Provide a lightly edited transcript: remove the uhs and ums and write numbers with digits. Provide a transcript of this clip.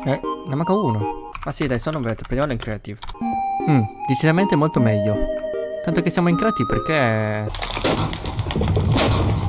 Ne manca uno. Ma sì, dai, sono verde, prendiamolo in creative. Decisamente molto meglio. Tanto che siamo in creative perché...